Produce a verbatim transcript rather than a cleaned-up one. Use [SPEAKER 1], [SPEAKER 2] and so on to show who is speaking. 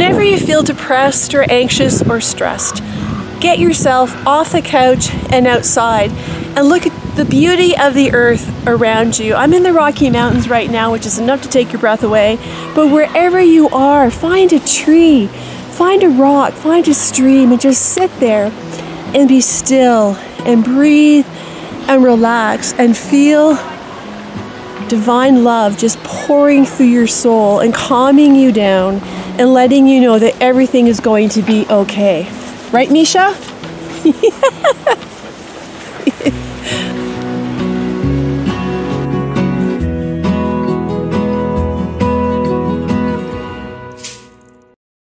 [SPEAKER 1] Whenever you feel depressed or anxious or stressed, get yourself off the couch and outside and look at the beauty of the earth around you. I'm in the Rocky Mountains right now, which is enough to take your breath away, but wherever you are, find a tree, find a rock, find a stream, and just sit there and be still and breathe and relax and feel divine love just pouring through your soul and calming you down and letting you know that everything is going to be okay. Right, Misha?